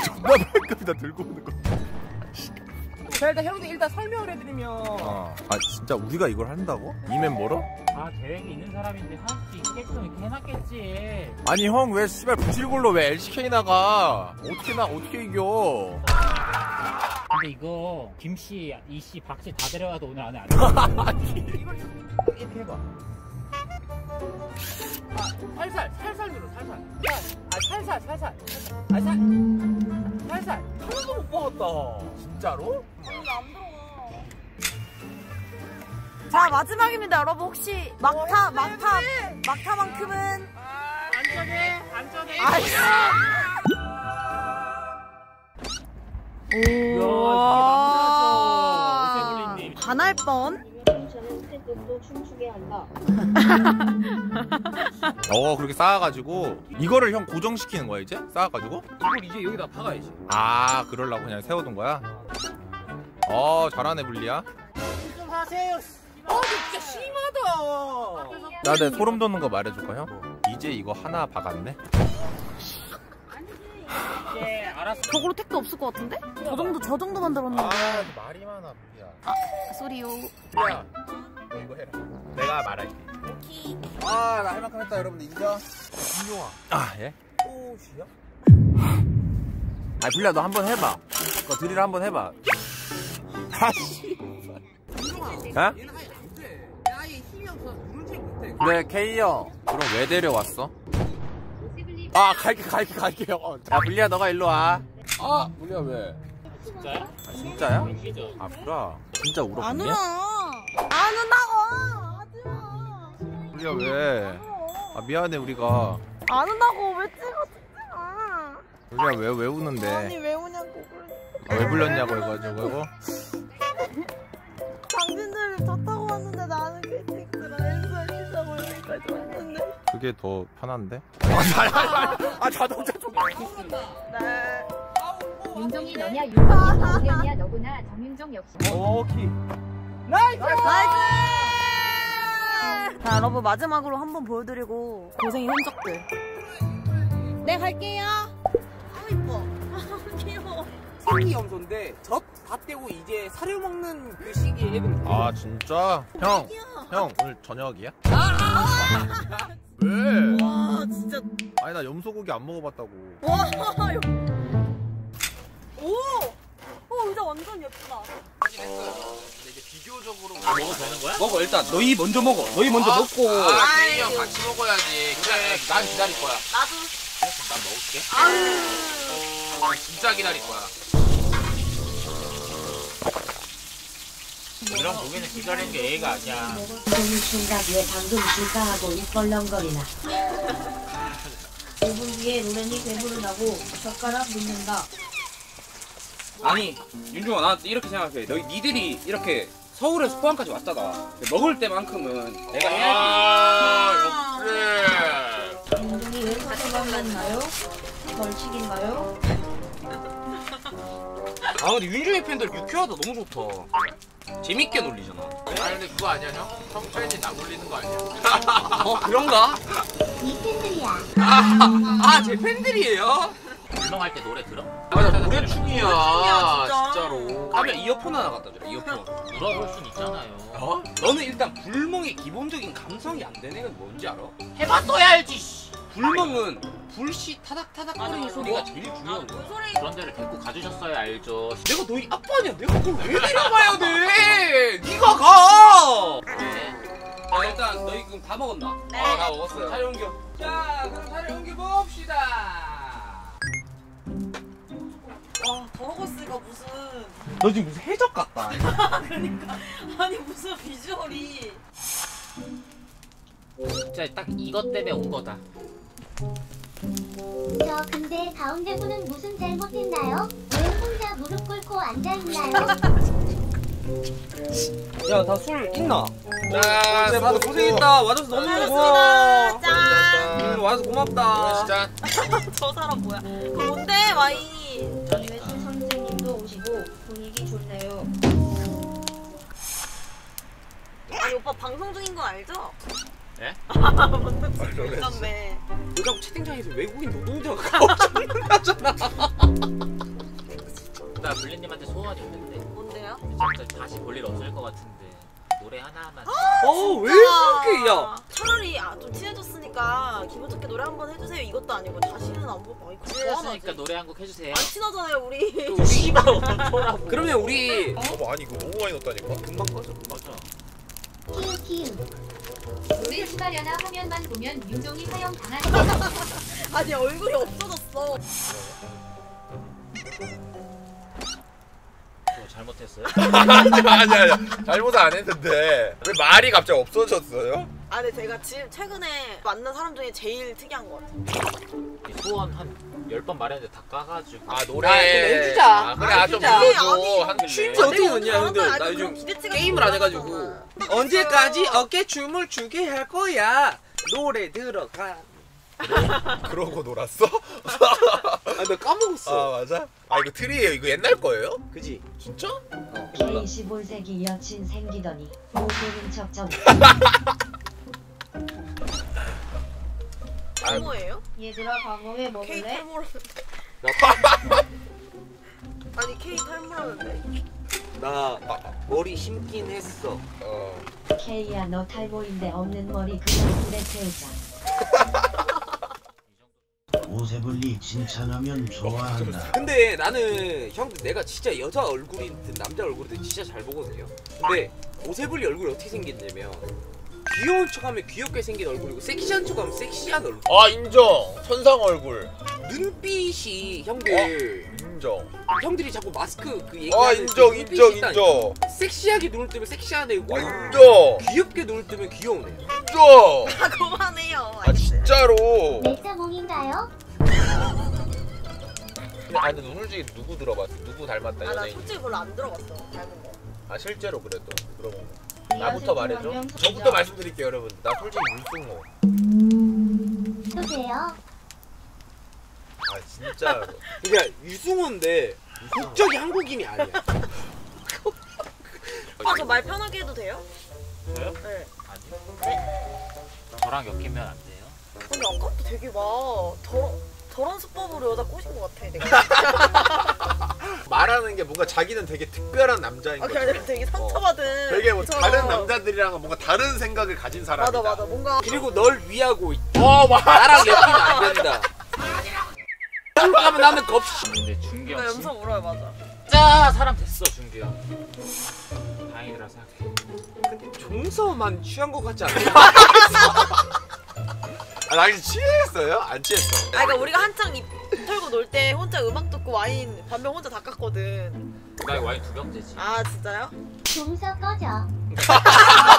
존나 발급이다 들고 오는 거. 자 일단 형님 일단 설명을 해드리면 아 진짜 우리가 이걸 한다고? 이면 뭐로? 아 계획이 있는 사람인데 할 수 있겠으면 이렇게 해놨겠지. 아니 형 왜 씨발 970로 왜 LCK 나가? 어떻게 이겨? 근데 이거 김씨, 이씨, 박씨 다 데려와도 오늘 안에 안 돼. 이렇게 해봐. 살살 눌러 살살. 살살. 살살. 하나도 못 먹었다. 진짜로? 자 마지막입니다 여러분. 혹시 막타만큼은 안전해. 오세블리님 반할 뻔. 저는 태극도 춤추게 한다. 그렇게 쌓아가지고 이거를 형 고정시키는 거야 이제? 쌓아가지고? 이걸 이제 여기다 박아야지. 아 그러려고 그냥 세워둔 거야? 잘하네 불리야. 좀 하세요. 진짜 심하다. 나 내 소름 돋는 거 말해줄까 형? 이제 이거 하나 박았네? 이제 알았어. 저거로 택도 없을 것 같은데? 저 정도 만들었는데. 말이 많아 불리야. 소리요. 불리야 너 이거 해라. 내가 말할게. 나 할 만큼 했다 여러분들 인정? 김용아. 예? 꽃이야? 불리야 너 한번 해봐. 너 드릴 한번 해봐. 다시. 얘는 아예 안 돼. 아예 힘이 없어서 누른지 못해. 그래 K 형 그럼 왜 데려왔어? 갈게 형. 야 불리야 너가 일로 와. 불리야 왜? 진짜야? 진짜야? 웃기죠? 불아 진짜 안 울었니? 울어. 안 운다고. 하지마. 불리야 왜? 미안해 우리가. 안 운다고. 왜 찍어. 불리야 왜 우는데? 아니 왜 우냐고. 왜 불렀냐고 해가지고. 당신들 차 타고 왔는데 나는 KTX랑 헬스 타고 여기까지 왔는데. 그게 더 편한데? 자동차 좀. 네. 윤종이 너냐 윤종이 너냐 너구나. 정윤종 역시. 오케이. 나이스! 자 여러분 마지막으로 한번 보여드리고 고생의 흔적들. 네 갈게요. 이뻐. 귀여워. 생기 염소인데 젖 다 떼고 이제 사료 먹는 그 시기에 애들. 진짜? 형 오늘 저녁이야? 왜? 와 진짜. 아니 나 염소고기 안 먹어봤다고. 와. 오 의자 완전 예쁘다. 이제 비교적으로 먹어도 되는 거야? 먹어 일단 너희 먼저 먹어. 너희 먼저 먹고. K 형 같이 먹어야지. 그래 난 기다릴 거야. 나도. 난 먹을게. 아유. 진짜 기다릴 거야. 이런 고기는 기다리는 게 예의가 아니야. 오늘 중간에 방금 불가하고 입벌렁거리나. 5분 뒤에 노래니 배부를 하고 젓가락 묻는다. 아니 윤종아 나 이렇게 생각해. 니들이 이렇게 서울에서 포항까지 왔잖아. 먹을 때만큼은 내가 역시. 윤종이 왜 사과만 났나요? 벌칙인가요? 근데 윤종이 팬들 유쾌하다. 너무 좋다. 재밌게 놀리잖아. 근데 그거 아니야 형? 형 팬이 나 놀리는 거 아니야? 그런가? 이 팬들이야. 제 팬들이에요? 불멍할 때 노래 들어? 나 노래 충이야. 진짜. 진짜로. 하면 이어폰 하나 갖다 주라. 이어폰. 물어볼 순 있잖아요. 너는 일단 불멍의 기본적인 감성이 안 되는 건 뭔지 알아? 해봤어야 알지. 불멍은 불씨 타닥타닥거리는 소리가 제일 중요한 거야. 그런 데를 데리고 가주셨어야 알죠. 내가 너희 아빠냐? 내가 그걸 왜 데려가야 돼? 네가 가! 자 일단 너희 그럼 다 먹었나? 네. 다 먹었어요. 자리 옮겨. 자 그럼 자리 옮겨 봅시다. 버거스가 무슨. 너 지금 무슨 해적 같다. 그러니까 아니 무슨 비주얼이. 진짜 딱 이것 때문에 온 거다. 저 근데 가운데 분은 무슨 잘못했나요? 왜 혼자 무릎 꿇고 앉아있나요? 야 다 술 있나? 짠. 다들 고생했다. 와줘서 너무 고마워. 짠. 와줘서 고맙다. 진짜. 저 사람 뭐야? 그거 뭔데 와인? 외수 선생님도 오시고 분위기 좋네요. 아니 오빠 방송 중인 건 알죠? 예? 방송 중인 건데. 너 자꾸 채팅창에서 외국인 노동자가 걱정나잖아. 나 블린님한테 소원이 있는데 뭔데요? 이제부터 다시 볼 일 없을 것 같은데 노래 하나만. 왜 그렇게 야? 차라리 좀 친해졌으니까 기분 좋게 노래 한번 해주세요. 이것도 아니고 다시는 안 보고 이거 친해졌으니까 좋아하지. 노래 한 곡 해주세요. 안 친하잖아요 우리. 우리 씨발 어쩌라고. 그러면 우리 아니 이거 너무 많이 넣었다니까. 금방 꺼져. 맞아. 키읔키읔. 노래 시바려나 화면만 보면 윤종이 사형 당하는 아니 얼굴이 없어졌어. 저 잘못했어요? 아니야. 잘못 안 했는데 왜 말이 갑자기 없어졌어요? 아 근데 제가 지금 최근에 만난 사람 중에 제일 특이한 것 같아요. 이 소원 한 10번 말했는데 다 까가지고. 아 노래. 좀 해주자. 아, 그래 좀 해주자. 불러줘. 아니, 한 춤 줄. 어떻게 넣냐 형들? 나 그런 요즘 기대치가 게임을 안 해가지고. 올라가잖아. 언제까지 어깨 춤을 추게 할 거야? 노래 들어가. 그러고 놀았어? 나 까먹었어. 아 맞아? 아 이거 트리예요. 이거 옛날 거예요? 그지? 진짜? K25세기 여친 생기더니 못되는 척 좀. 탈모예요? 얘들아 광어회 K 먹을래? 탈모라는데. 아니 K 탈모라는데. 나 머리 심긴 했어. K야 너 탈모인데 없는 머리 그냥 불에 태우자. 오세블리 칭찬하면 좋아한다. 근데 나는 형들 내가 진짜 여자 얼굴이든 남자 얼굴이든 진짜 잘 보거든요. 근데 오세블리 얼굴이 어떻게 생겼냐면 귀여운 척하면 귀엽게 생긴 얼굴이고 섹시한 척하면 섹시한 얼굴. 아 인정. 천상 얼굴. 눈빛이 형들 인정. 형들이 자꾸 마스크 그 아 얘기하는 인정 그 인정 눈빛이 있다니까. 인정. 섹시하게 눈을 뜨면 섹시한 애고 아 인정. 귀엽게 눈을 뜨면 귀여운 애. 인정. 아 그만해요. 아 진짜로. 멜사몽인가요? 아 근데 눈물지기 누구 들어봤어? 누구 닮았다 아나 연예인? 솔직히 별로 안 들어봤어. 닮은 거. 아 실제로 그래도 그러고 네, 나부터 말해줘. 하면서 저부터 진짜. 말씀드릴게요 여러분. 나 솔직히 윤승모. 또세요. 아 진짜로. 그러니까 유승호인데 국적이 한국인이 아니야. 아 저 말 편하게 해도 돼요? 저요? 네. 아니. 저랑 엮이면 안 돼요? 근데 아까부터 되게 막 저런 수법으로 여자 꼬신 것 같아 내가. 말하는 게 뭔가 자기는 되게 특별한 남자인 아 거죠. 그게 아니라 되게 상처받은. 되게 뭐 것처럼. 다른 남자들이랑은 뭔가 다른 생각을 가진 사람이다. 맞아 뭔가. 그리고 널 위하고 나랑 엮이면 안 된다. 한국 가면 나는 겁시. 근데 준규 나 형 염성 울어요 맞아. 진짜 사람 됐어 준규 형. 다행이라 생각해. 근데 종서만 취한 것 같지 않아? 아 당신 취했어요? 안 취했어. 아 그러니까 우리가 한창 입 털고 놀 때 혼자 음악 듣고 와인 반병 혼자 다 깠거든. 나 이거 와인 2병째지. 아 진짜요? 종서 꺼져.